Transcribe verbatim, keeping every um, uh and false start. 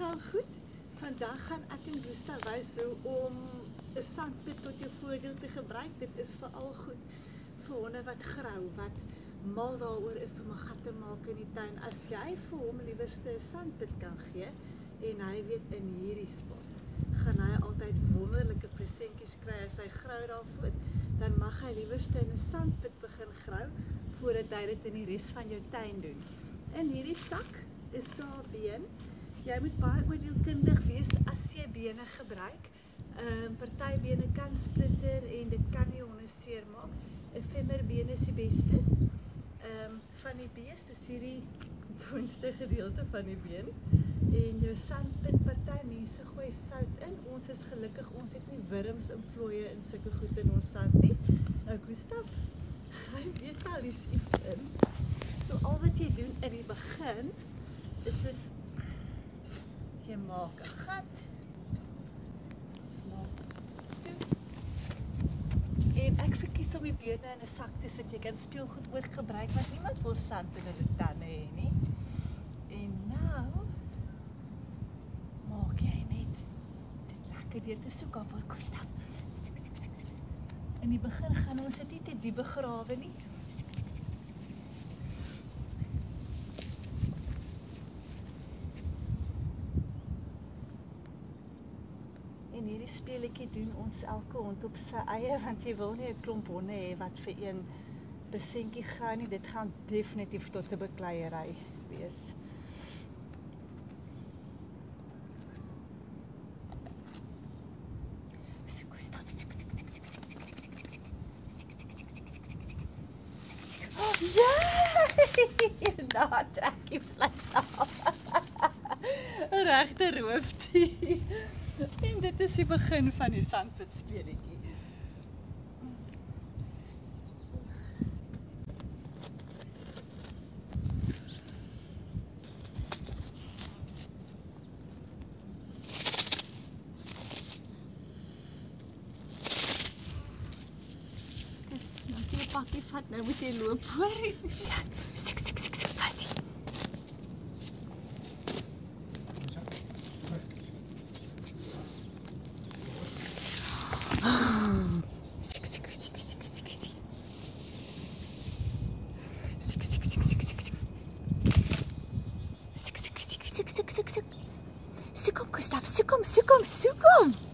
gaan goed. Vandag gaan ek en Gusta wys hoe om 'n sandpit tot jou voordeel te gebruik. Dit is veral goed vir honde wat grou, wat mal daaroor is om 'n gat te maak in die tuin. As jy vir hom liewerste 'n sandpit kan gee en hy weet in hierdie spot gaan hy altyd wonderlike presentjies kry as hy grou daarvoor, dan mag hy liewerste in 'n sandpit begin grou voordat hy dit in die res van jou tuin doen. In hierdie sak is daar been. Jy moet baie oordeelkundig wees as jy bene gebruik. Um, party bene kan splitter en dit kan nie honde seermaak. 'n Femmerbeen is die beste. Um, van die beest is hierdie boonste gedeelte van die been. En jou sandpit, party mense gooi sout in. Ons is gelukkig, ons het nie wurms en vlooie in sulke goed in ons sand nie. Nou Gustav, hy weet al is iets in. So al wat jy doen in die begin is is jy maak 'n gat, smaak toe, en ek verkies om die bene in 'n sak te sit. Jy kan speelgoed ook gebruik, want niemand wil sand in hulle tande hê nie. En nou maak jy net dit lekker deur te soek af vir Gustav. In die begin gaan ons dit nie te diep begrawe nie. En hierdie speletjie doen ons elke hond op sy eie, want jy wil nie 'n klomp honde hê wat vir een persentjie gaan nie. Dit gaan definitief tot 'n bekleierery wees. Ja! Nou trek jy vleis af. Regte roofdier. En dit is die begin van die sandpit speletjie. Nou jy pakkie vat, nou moet jy loop hoor. Ja, sik sik sik sik pasie. Sik sik sik sik sik sik. Sik sik sik sik sik sik. Sik sik sik sik sik sik sik. Soek hom Gustav, soek hom, soek hom, soek hom.